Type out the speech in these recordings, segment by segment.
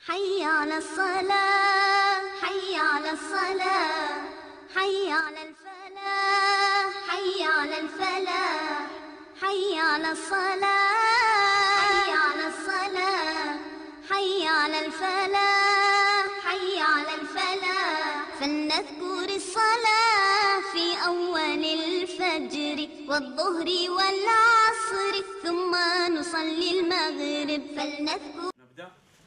حي على الصلاة حي على الصلاة حي على الفلاح حي على الفلاح حي على الصلاة حي على الصلاة حي على الفلاح حي على الفلاح فلنذكر الصلاة في أول الفجر والظهر والعصر ثم نصلي المغرب فلنذكر. نبدأ.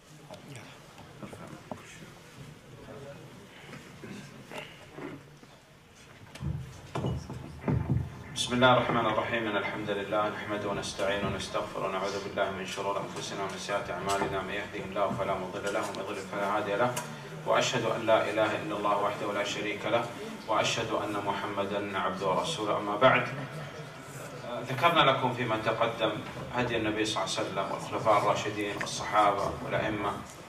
بسم الله الرحمن الرحيم. إن الحمد لله نحمده ونستعينه ونستغفره ونعوذ بالله من شرور أنفسنا ومن سيئات أعمالنا. من يهده الله فلا مضل له ومن يضلل فلا هادي له وأشهد أن لا إله إلا الله وحده لا شريك له وأشهد أن محمدا عبده ورسوله. أما بعد، ذكرنا لكم فيما تقدم هدي النبي صلى الله عليه وسلم والخلفاء الراشدين والصحابة والأئمة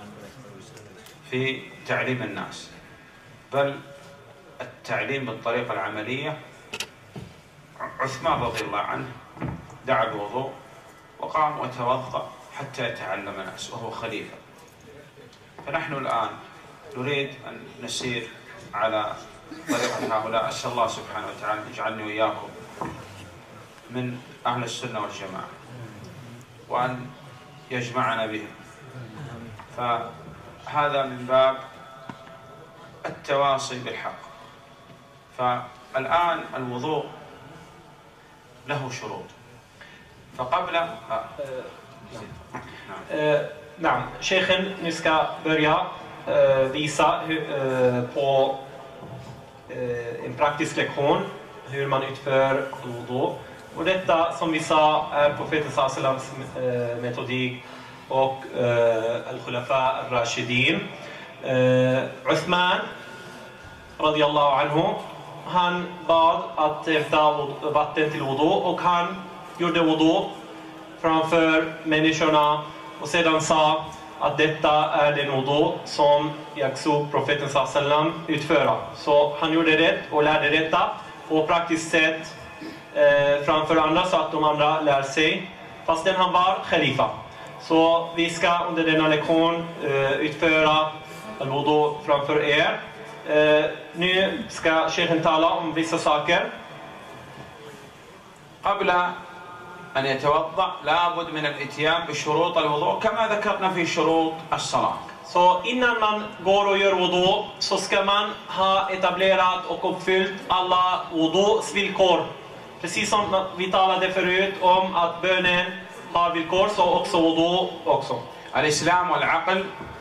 في تعليم الناس، بل التعليم بالطريقة العملية. عثمان رضي الله عنه دعا بوضوء وقام وتوضأ حتى يتعلم الناس وهو خليفة. فنحن الآن نريد أن نسير على طريقة هؤلاء. أسأل الله سبحانه وتعالى أن يجعلني وإياكم من أهل السنة والجماعة وأن يجمعنا بهم. فهذا من باب التواصي بالحق. فالآن الوضوء له شروط. فقبل Sheikhen, nu ska börja visa på en praktisk lektion hur man utför wudu. Och detta, som vi sa, är profeten sallallahu metodik och al-Khulafa al-Rashidin. Uthman radiyallahu anhu, han bad att hämta vatten till wudu och han gjorde wudu framför människorna och sedan sa att detta är den wudu som jag såg profeten sallam utföra. Så han gjorde det och lärde detta på praktiskt sätt framför andra så att de andra lär sig, fastän han var khalifa. Så vi ska under denna lektion utföra al-wudu framför er. Nu ska Sheikhen tala om vissa saker. قبل أن يتوضأ لابد من الإتيان بشروط الوضوء كما ذكرنا في شروط الصلاة. Så innan man går och gör wudu så ska man ha etablerat och uppfyllt alla wudus villkor. Precis som vi talade förut om att bönen har villkor, så också wudu också. الإسلام والعقل.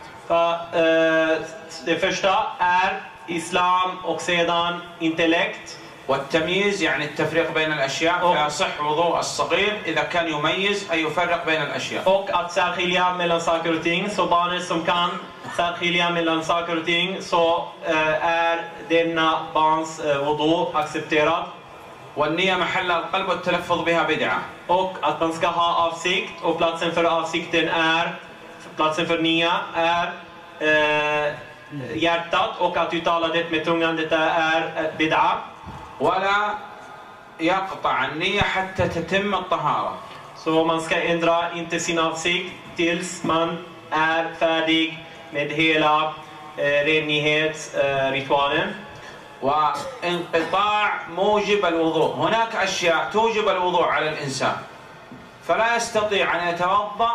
Det första är islam och sedan intellekt. والتمييز يعني التفريق بين الأشياء. فيصح وضوء الصغير إذا كان يميز أي يفرق بين الأشياء. Och att särskilja mellan saker och ting. Så barnet som kan särskilja mellan saker och ting, så är denna barns wudu accepterad. والنية محل القلب والتلفظ بها بدعة. Och att man ska ha avsikt, och platsen för avsikten är, platsen för nia är hjärtat, och att uttala det med tungan, detta är bid'a. ولا يقطع النية حتى تتم الطهارة. Så man ska ändra inte sin avsikt tills man är färdig med hela renlighetsritualen. وانقطاع موجب الوضوء. هناك أشياء توجب الوضوء على الإنسان فلا يستطيع أن يتوضأ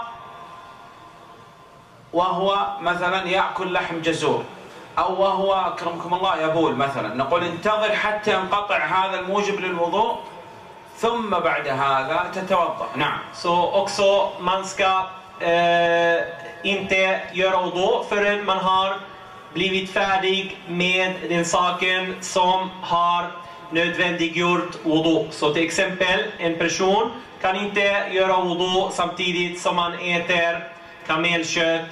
وهو مثلا يأكل لحم جزور أو وهو أكرمكم الله يبول مثلا. نقول انتظر حتى ينقطع هذا الموجب للوضوء ثم بعد هذا تتوضأ. نعم. Så också man ska inte göra wudu förrän man har blivit färdig med den saken som har nödvändiggjort wudu. Så till exempel en person kan inte göra wudu samtidigt som man äter kamelkött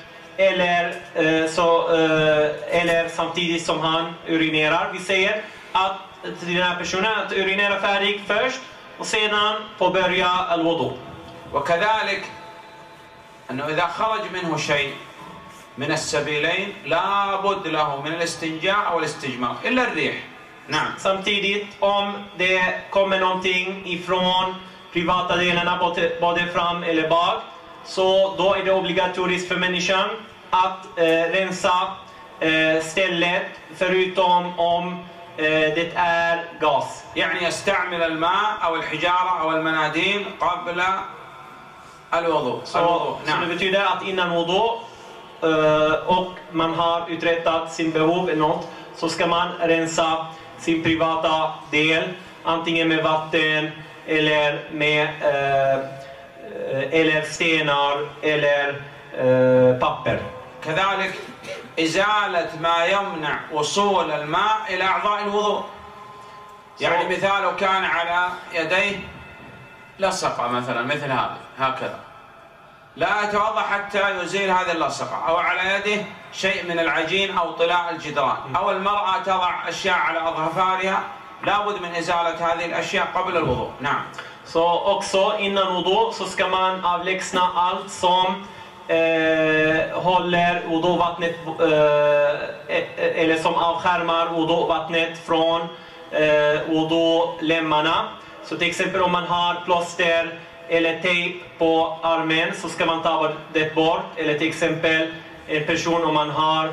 eller samtidigt som han urinerar. Vi säger att den här personen att urinera färdig först och sedan påbörja al-wudu. وكذلك أنه إذا خرج منه شيء من السبيلين لا بد له من الاستنجاء أو الاستجمار إلا الريح. نعم. Samtidigt om det kommer någonting ifrån privata delarna både fram eller bak, så då är det obligatoriskt för människan att rensa stället förutom om det är gas. يعني يستعمل الماء أو الحجارة أو المناديل قبل الوضوء. Så det betyder att innan wudu och man har uträttat sin behov eller något, så ska man rensa sin privata del, antingen med vatten eller med eller stenar eller papper. كذلك إزالة ما يمنع وصول الماء إلى أعضاء الوضوء. يعني مثال لو كان على يديه لصقة مثلا مثل هذه هكذا، لا يتوضأ حتى يزيل هذه اللصقة، أو على يده شيء من العجين أو طلاء الجدران، أو المرأة تضع أشياء على أظفارها، لابد من إزالة هذه الأشياء قبل الوضوء. نعم. Så också innan wudu så ska man avlägsna allt som håller wudu-vattnet eller som avskärmar wudu-vattnet från wudu-lemmarna. Så till exempel om man har plåster eller tejp på armen så ska man ta det bort. Eller till exempel en person om man har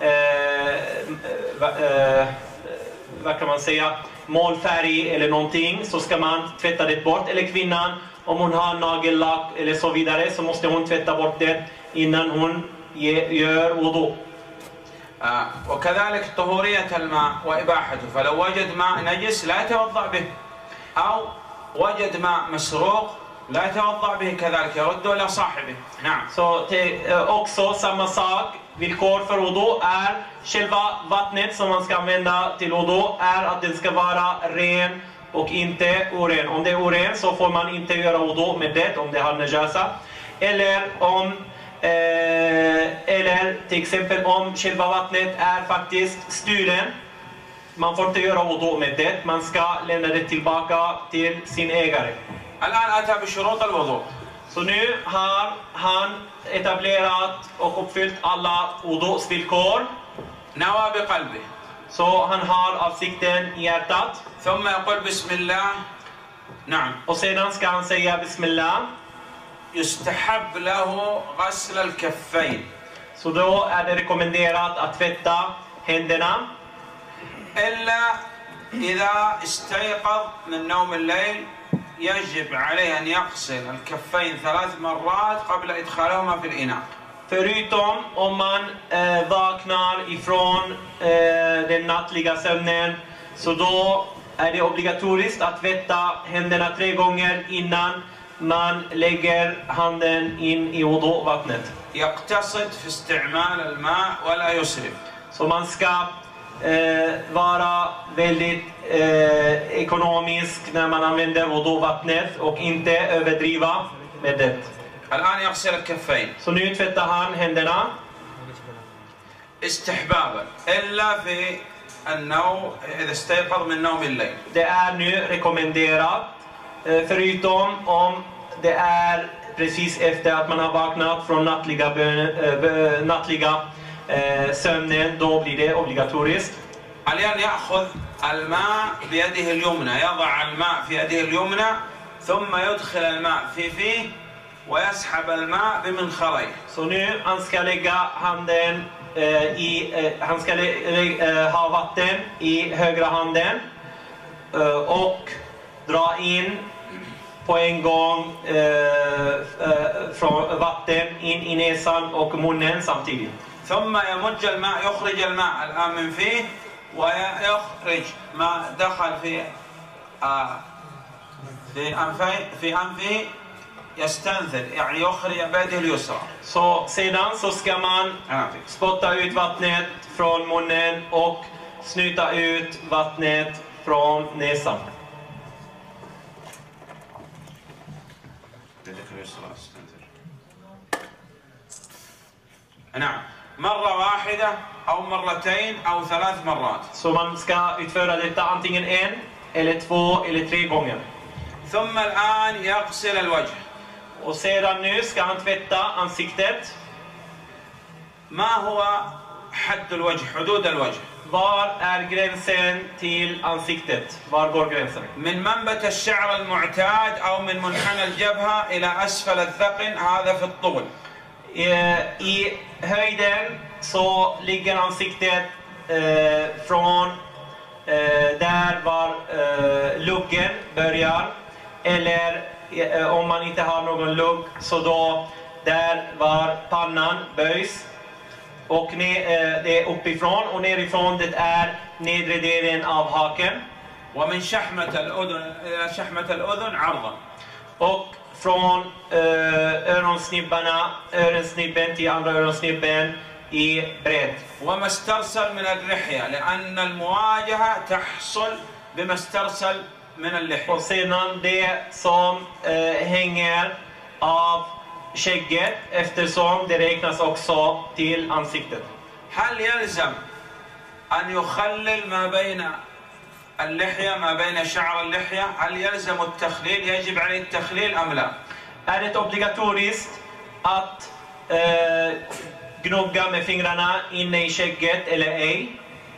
vad kan man säga, målfärg eller någonting, så ska man tvätta det bort. Eller kvinnan, om hon har nagellack eller så vidare, så måste hon tvätta bort det innan hon gör wudu. وكذلك طهورية الماء وإباحته، فلو وجد ماء نجس لا يتوضأ به، أو وجد ماء مسروق لا يتوضأ به كذلك، يرده إلى صاحبه. نعم. Så också samma sak, villkor för wudu är själva vattnet som man ska använda till wudu är att den ska vara ren och inte oren. Om det är oren så får man inte göra wudu med det om det har najasa. Eller till exempel om själva vattnet är faktiskt stulen, man får inte göra wudu med det, man ska lämna det tillbaka till sin ägare. الآن أتى بشروط الوضوء. Så nu har han etablerat och uppfyllt alla wudus villkor. نوى بقلبه. Så han har avsikten i hjärtat. ثم يقول بسم الله. نعم. Och sedan ska han säga bismillah. يستحب له غسل الكفين. Så då är det rekommenderat att tvätta händerna. إلا إذا استيقظ من نوم الليل يجب عليه أن يغسل الكفين 3 مرات قبل إدخالهما في الإناء. Förutom om man vaknar ifrån den nattliga sömnen, så då är det obligatoriskt att tvätta händerna 3 gånger innan man lägger handen in i wudu-vattnet. يقتصد في استعمال الماء ولا يسرف. Så man ska vara väldigt ekonomisk när man använder wudu-vattnet och inte överdriva med det. الآن يغسل الكفين. Så nu tvättar han händerna. استحبابا إلا في النوم إذا استيقظ من نوم الليل. Det är nu rekommenderat förutom om det är precis efter att man har vaknat från nattliga sömnen, då blir det obligatoriskt. الآن يأخذ الماء بيده اليمنى، يضع الماء في يده اليمنى ثم يدخل الماء في فيه ويسحب الماء بمنخريه. Så nu han ska lägga handen han ska ha vatten i högra handen och dra in på en gång från vatten in i näsan och munnen samtidigt. ثم يمج الماء، يخرج الماء الآن من فيه ويخرج ما دخل في أنفه يستنثر، يعني يخرج بيده اليسرى. Så sedan så ska man spotta ut vattnet från munnen och snuta ut vattnet från näsan. نعم. مرة واحدة أو مرتين أو 3 مرات. Så man ska utföra detta antingen 1 eller 2 eller 3 gånger. ثم الآن يغسل الوجه. Och sedan nu ska han tvätta ansiktet. ما هو حد الوجه، حدود الوجه؟ Var är gränsen till ansiktet? Var går gränsen? من منبت الشعر المعتاد أو من منحنى الجبهة إلى أسفل الذقن، هذا في الطول. I höjden så ligger ansiktet från där var luggen börjar, eller om man inte har någon lugg så då där var pannan böjs, och det är uppifrån, och nerifrån det är nedre delen av haken. ومن شحمة الأذن إلى شحمة الأذن عرضا. Och från öronsnibben till andra öronsnibben i bredd. وما استرسل من اللحية لأن المواجهة تحصل بما استرسل من اللحية. Och sedan det som hänger av skägget, eftersom det räknas också till ansiktet. هل يلزم أن يخلل ما بين اللحية ما بين شعر اللحية؟ هل يلزم التخليل؟ يجب عليه التخليل أم لا؟ Är det obligatoriskt att gnugga med fingrarna inne i skägget eller ej?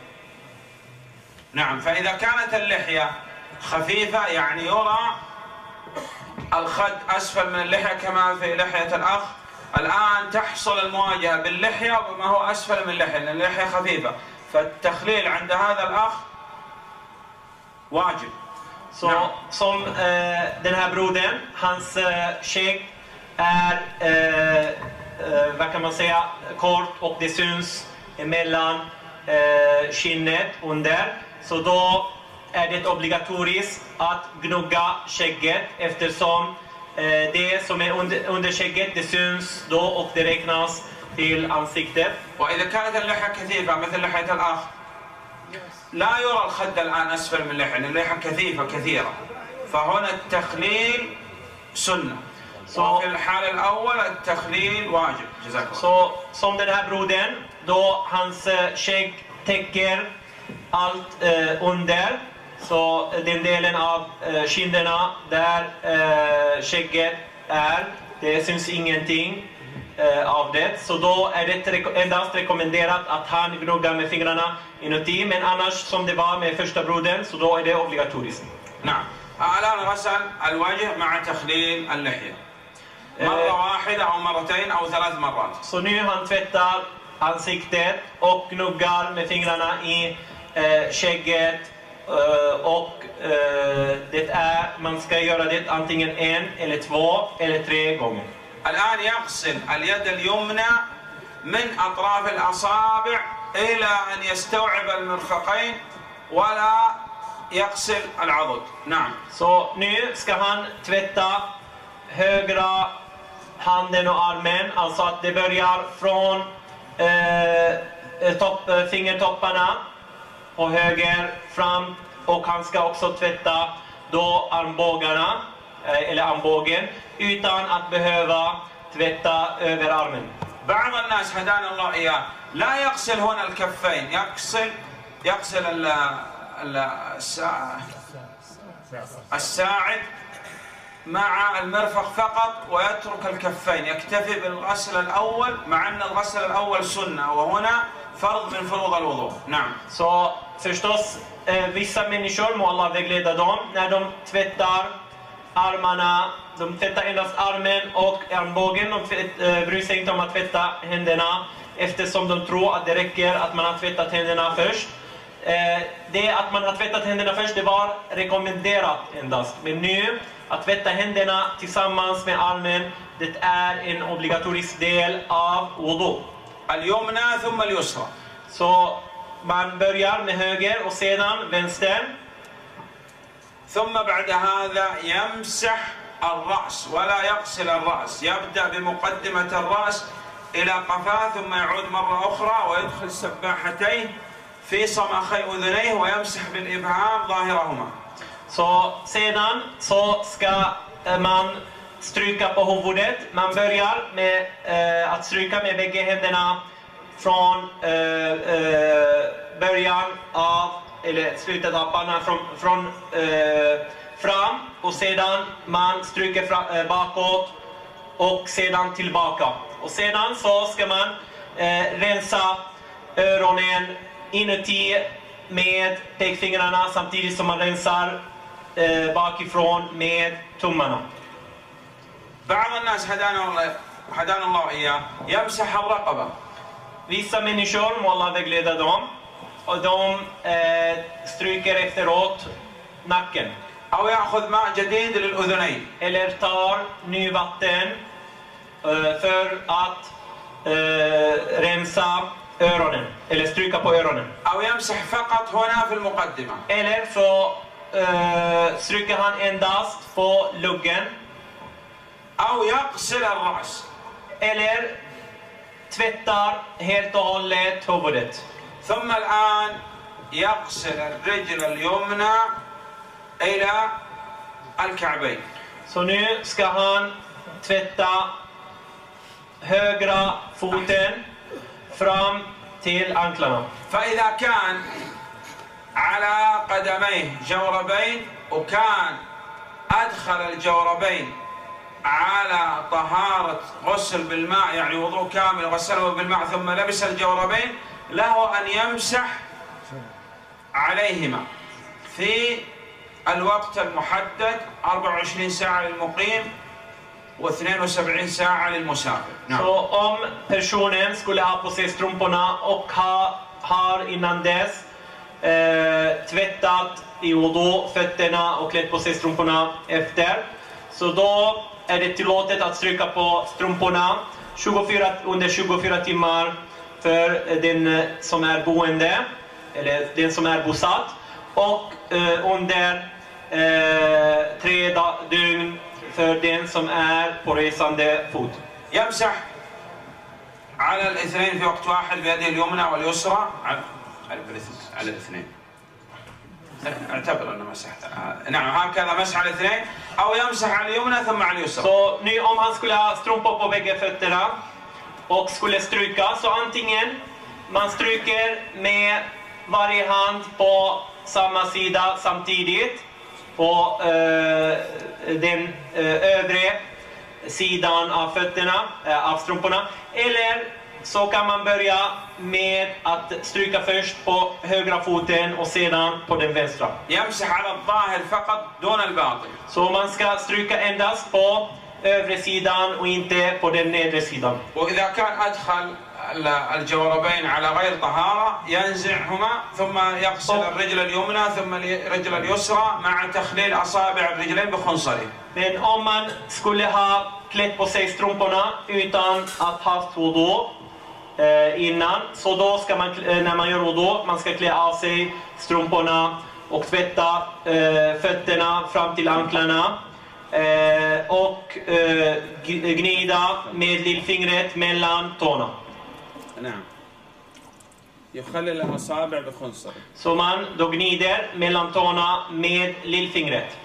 نعم. فإذا كانت اللحية خفيفة يعني يرى الخد أسفل من اللحية كما في لحية الأخ، الآن تحصل المواجهة باللحية وما هو أسفل من اللحية لأن اللحية خفيفة، فالتخليل عند هذا الأخ واجب. Så som den här brodern, hans skägg är vad kan man säga, kort, och det syns emellan skinnet under, så då är det obligatoriskt att gnugga skägget, eftersom det som är under skägget det syns då och det räknas till ansiktet. وإذا كانت اللحية كثيفة مثل لحية الأخ لا يرى الخد الآن أسفل من اللحية لأن اللحية كثيفة كثيرة، فهنا التخليل سنة. وفي الحال الأول التخليل واجب. جزاك الله. Så som den här brodern, då hans skägg täcker allt under, så den delen av kinderna där skägget är, det syns ingenting av det, så då är det endast rekommenderat att han gnuggar med fingrarna inuti, men annars som det var med första brodern så då är det obligatoriskt. نعم. الآن غسل الوجه مع تخليل اللحية مرة واحدة أو مرتين أو 3 مرات. Så nu han tvättar ansiktet och gnuggar med fingrarna i skägget, och det är, man ska göra det antingen 1 eller 2 eller 3 gånger. الآن يغسل اليد اليمنى من أطراف الأصابع إلى أن يستوعب المرفقين ولا يغسل العضد. نعم. Så nu ska han tvätta högra handen och armen, alltså att det börjar från fingertopparna och höger fram, och han ska också tvätta då armbågarna eller armbågen utan att behöva tvätta över armen. بعض الناس هدانا الله إياه لا يغسل هنا الكفين، يغسل الساعد مع المرفق فقط ويترك الكفين، يكتفي بالغسل الأول مع أن الغسل الأول سنة وهنا فرض من فروض الوضوء. نعم. Så förstås vissa människor, må Allah vägleda dem, när de tvättar armarna, de tvättar endast armen och armbågen, de bryr sig inte om att tvätta händerna, eftersom de tror att det räcker att man har tvättat händerna först. Det att man har tvättat händerna först, det var rekommenderat endast, men nu att tvätta händerna tillsammans med armen, det är en obligatorisk del av wudu. اليمنى ثم اليسرى. Så man börjar med höger och sedan vänster. ثم بعد هذا يمسح الرأس ولا يغسل الرأس، يبدأ بمقدمة الرأس إلى قفاه ثم يعود مرة أخرى ويدخل سباحتيه في صمخي أذنيه ويمسح بالإبهام ظاهرهما. Så sedan så ska man stryka på huvudet. Man börjar med att stryka med bägge händerna från början av, eller slutet av pannan från fram, och sedan man stryker bakåt och sedan tillbaka. Och sedan så ska man rensa öronen inuti med pekfingrarna samtidigt som man rensar bakifrån med tummarna. بعض الناس هدانا الله هدانا الله إياه يمسح الرقبة. Vissa människor, må Allah vägleda dem, och de stryker efteråt nacken. أو يأخذ ماء جديد للأذنين. Eller tar ny vatten för att rensa öronen, eller stryka på öronen. أو يمسح فقط هنا في المقدمة. Eller så stryker han endast på luggen. أو يغسل الرأس. Eller tvättar helt och hållet huvudet. ثم الآن يغسل الرجل اليمنى إلى الكعبين. Så nu ska han tvätta högra foten fram till anklarna. فإذا كان على قدميه جوربين وكان أدخل الجوربين على طهارة غسل بالماء، يعني وضوء كامل غسله بالماء ثم لبس الجوربين، له أن يمسح عليهما في الوقت المحدد 24 ساعة للمقيم و72 ساعة للمسافر. Så om personen skulle ha på sig strumporna och har innan dess tvättat i wudu fötterna och klätt på sig strumporna efter, så då är det tillåtet att stryka på strumporna under 24 timmar för den som är boende eller den som är bosatt, och under 3 dygn för den som är på resande fot. يمسح على الاثنين في وقت واحد بيده اليمنى واليسرى على الاثنين. اعتبر انه مسح. نعم هكذا مسح على الاثنين، او يمسح على اليمنى ثم على اليسرى. Så nu om han skulle ha strumpor på bägge fötterna och skulle stryka, så antingen man stryker med varje hand på samma sida samtidigt på den övre sidan av fötterna, av strumporna, eller så kan man börja med att stryka först på högra foten och sedan på den vänstra. يمسح على الظاهر فقط دون الباطن. Så man ska stryka endast på övre sidan och inte på den nedre sidan. وإذا كان أدخل الجوربين على غير طهارة ينزعهما ثم يغسل الرجل اليمنى ثم الرجل اليسرى مع تخليل أصابع الرجلين بخنصره. Men om man skulle ha klätt på sig strumporna utan att haft wudu innan, så då ska man, när man gör wudu, man ska klä av sig strumporna och tvätta fötterna fram till anklarna och gnida med lillfingret mellan tårna. نعم. يخلل الأصابع بخنصره. Så man då gnider mellan tårna med lillfingret.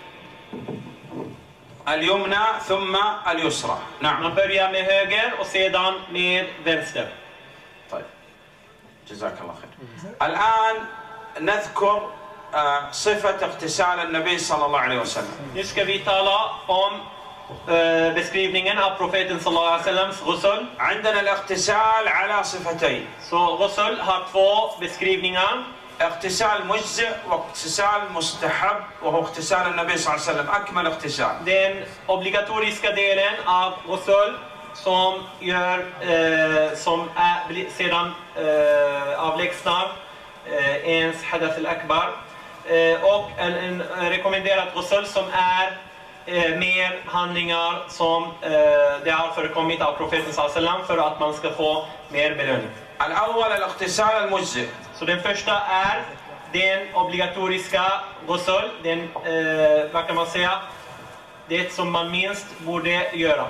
اليمنى ثم اليسرى. نعم. Man börjar med höger och sedan med vänster. طيب. جزاك الله خير. الآن نذكر صفة اغتسال النبي صلى الله عليه وسلم. Nu ska vi tala om beskrivningen av profeten sallallahu alaihi wasallams ghusl. عندنا الاغتسال على صفتين. Så ghusl har 2 beskrivningar. اغتسال مجزئ واغتسال مستحب، وهو اغتسال النبي صلى الله عليه وسلم أكمل اغتسال. Den obligatoriska delen av ghusl som sedan avlägsnar ens hadath al-akbar, och en rekommenderad ghusl som är mer handlingar som det har förekommit av profeten sallallahu alaihi wasallam för att man ska få mer belöning. الأول الاغتسال المجزئ. Så den första är den obligatoriska ghusl, den vad kan man säga, det som man minst borde göra.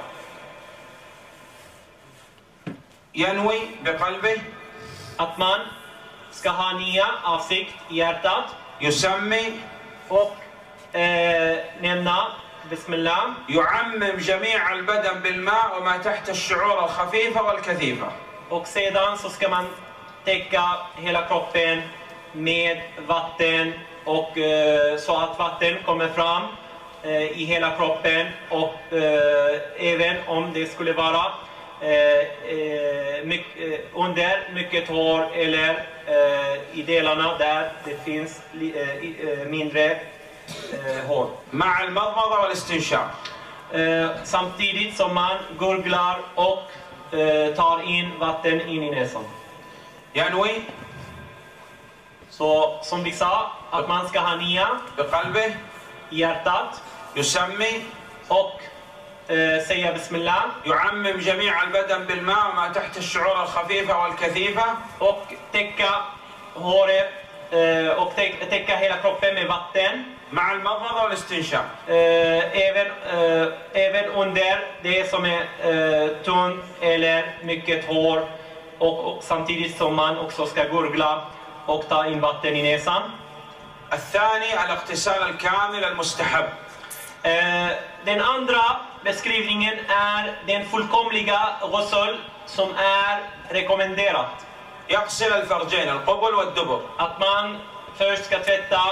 ينوي بقلبه. Att man ska ha nia avsikt i hjärtat يسمي. och nämna bismillah. يعمم جميع البدن بالماء وما تحت الشعور الخفيفة والكثيفة. Och sedan så ska man täcka hela kroppen med vatten, och så att vatten kommer fram i hela kroppen, och även om det skulle vara under mycket hår eller i delarna där det finns mindre hår. مع المضمضة والاستنشاق. samtidigt som man gurglar och tar in vatten in i näsan. ينوي Så som vi sa, att man ska ha nia بقلبه i hjärtat يسمي och säga bismillah يعمم جميع البدن بالماء وما تحت الشعور الخفيفة والكثيفة och täcka håret och täcka hela kroppen med vatten. مع المضمضة والاستنشاق. Även under det som är tunt eller mycket hår och samtidigt som man också ska gurgla och ta in vatten i näsan. الثاني الاغتسال الكامل المستحب. Den andra beskrivningen är den fullkomliga ghusl som är rekommenderat. يغسل الفرجين القبل والدبر. Att man först ska tvätta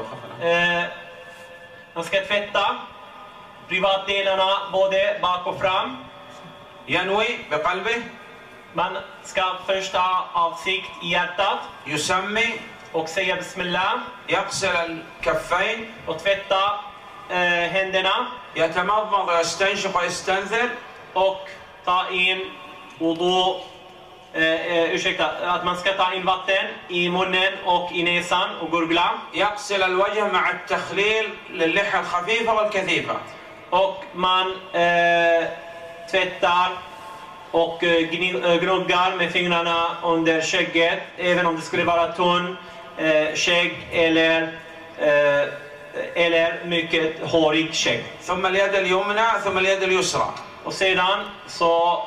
privatdelarna både bak och fram. ينوي بقلبه. Man ska först ha avsikt i hjärtat يسمي och säga bismillah يغسل الكفين och tvätta händerna يتمضمض ويستنشق ويستنثر och ta in wudu. Att man ska ta in vatten i munnen och i näsan och gurgla. يغسل الوجه مع التخليل للحية الخفيفة والكثيفة. Och man tvättar och gnuggar med fingrarna under skägget, även om det skulle vara tunn skägg eller mycket hårig skägg. ثم اليد اليمنى ثم اليد اليسرى. Och sedan så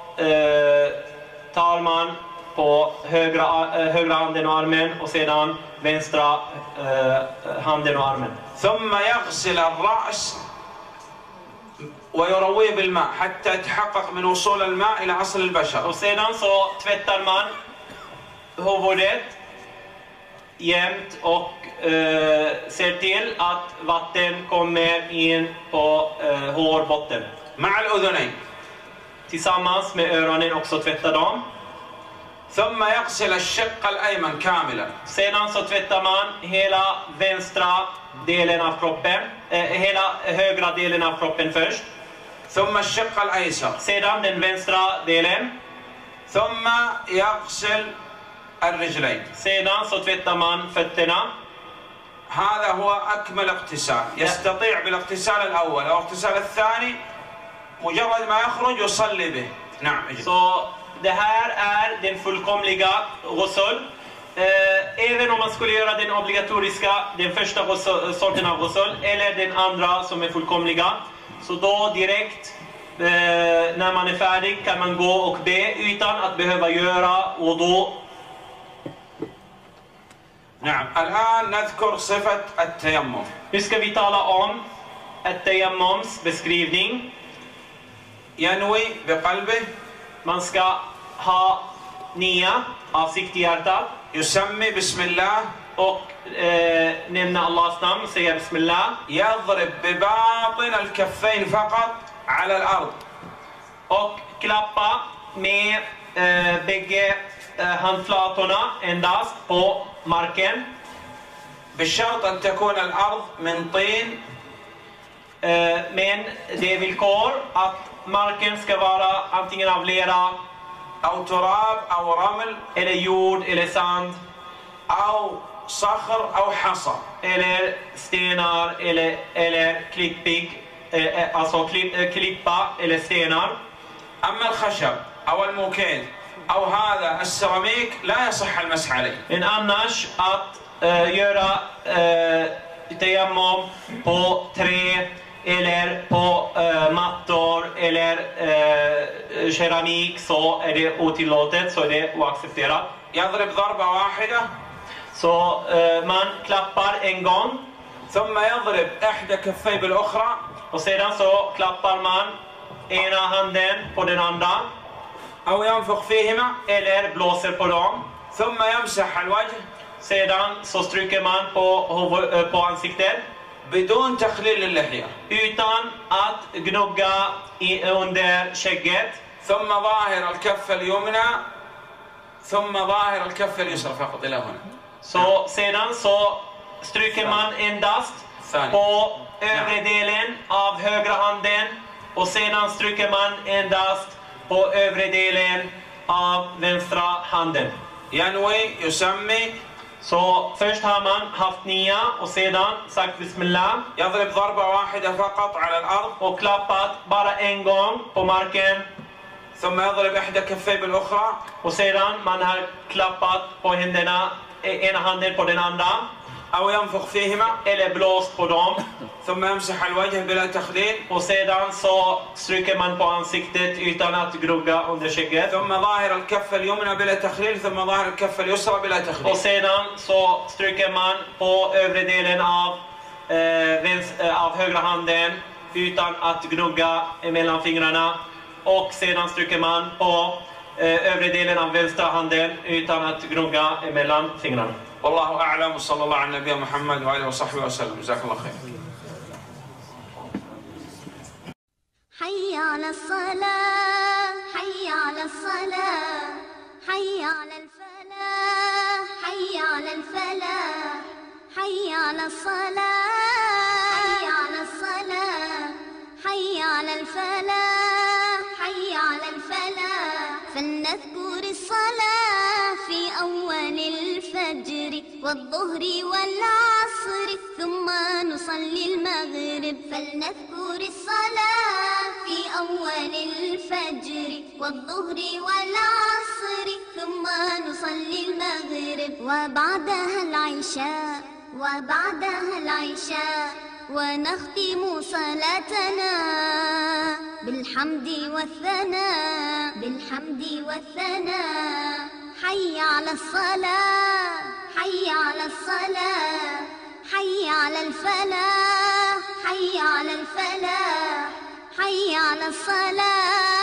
tar man på högra handen och armen och sedan vänstra handen och armen. ثم يغسل الرأس ويرويه بالماء حتى يتحقق من وصول الماء إلى أصل البشرة. Och sedan så tvättar man huvudet jämt och ser till att vatten kommer in på hårbotten. مع الأذنين. Tillsammans med öronen också tvättar dem. ثم يغسل الشق الأيمن كاملا. Sedan så tvättar man hela vänstra delen av kroppen, hela högra delen av kroppen först. ثم الشق الأيسر. Sedan den vänstra delen. ثم يغسل الرجلين. Sedan så tvättar man fötterna. هذا هو أكمل اغتسال. يستطيع بالاغتسال الأول أو الاغتسال الثاني مجرد ما يخرج يصلي به. نعم. Så det här är den fullkomliga ghusl. Även om man skulle göra den obligatoriska, den första sorten av ghusl eller den andra som är fullkomliga, så då direkt när man är färdig kan man gå och be utan att behöva göra wudu. نعم. الآن نذكر صفة التيمم. Nu ska vi tala om at-tayammums beskrivning. ينوي بقلبه. Man ska ha nia, avsikt i hjärtat. يسمي بسم الله. Och nämna Allahs namn, säga bismillah. يضرب بباطن الكفين فقط على الأرض. Och klappa med bägge handflatorna endast på marken. بشرط أن تكون الأرض من طين. Men det är villkor att marken ska vara antingen av lera أو تراب أو رمل eller jord eller sand أو صخر أو حصى. eller stenar eller klippig, alltså klippa eller stenar. أما الخشب أو الموكيل أو هذا السيراميك لا يصح المسح عليه. Men annars att göra tayammum på trä eller på mattor eller keramik, så är det otillåtet, så är det oaccepterat. يضرب ضربة واحدة. Så man klappar en gång. ثم يضرب إحدى كفيه بالأخرى. Och sedan så klappar man ena handen på den andra. أو ينفخ فيهما. Eller blåser på dem. ثم يمسح الوجه. Sedan så stryker man på ansiktet. بدون تخليل للحية. Utan att gnugga under skägget. ثم ظاهر الكف اليمنى. ثم ظاهر الكف اليسرى فقط إلى هنا. Så sedan så stryker man endast på övre delen av högra handen och sedan stryker man endast på övre delen av vänstra handen. ينوي يسمي Så först har man haft nia och sedan sagt bismillah يضرب ضربة واحدة فقط على الأرض och klappat bara en gång på marken ثم يضرب إحدى كفيه بالأخرى och sedan man har klappat på händerna, ena handen på den andra أو ينفخ فيهما eller blåst på dem ثم يمسح الوجه بلا تخليل och sedan så stryker man på ansiktet utan att grugga under skägget ثم ظاهر الكف اليمنى بلا تخليل ثم ظاهر الكف اليسرى بلا تخليل och sedan så stryker man på övre delen av högra handen utan att gnugga mellan fingrarna och sedan stryker man på övre delen av vänstra handen utan att gnugga mellan fingrarna. والله أعلم وصلى الله على نبينا محمد وآله وصحبه وسلم جزاك الله خير. حي على الصلاة حي على الصلاة حي على الفلاح حي على الفلاح حي على الصلاة حي على الصلاة حي على الفلاح حي على الفلاح فلنذكر الصلاة في أول الفجر والظهر والعصر ثم نصلي المغرب فلنذكر الصلاة في أول الفجر والظهر والعصر ثم نصلي المغرب وبعدها العشاء ونختم صلاتنا بالحمد والثناء حي على الصلاة حي على الصلاة حي على الفلاح حي على الفلاح حي على الصلاة